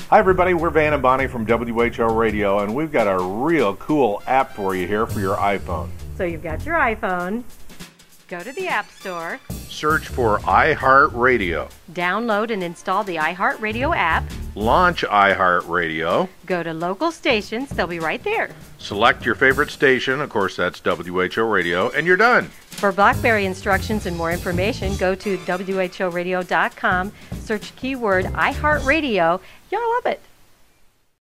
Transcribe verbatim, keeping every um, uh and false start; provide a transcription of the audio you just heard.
Hi everybody, we're Van and Bonnie from W H O Radio, and we've got a real cool app for you here for your iPhone. So you've got your iPhone. Go to the App Store. Search for iHeartRadio. Download and install the iHeartRadio app. Launch iHeartRadio. Go to local stations. They'll be right there. Select your favorite station. Of course, that's W H O Radio, and you're done. For BlackBerry instructions and more information, go to W H O radio dot com. Search keyword iHeartRadio. You'll love it.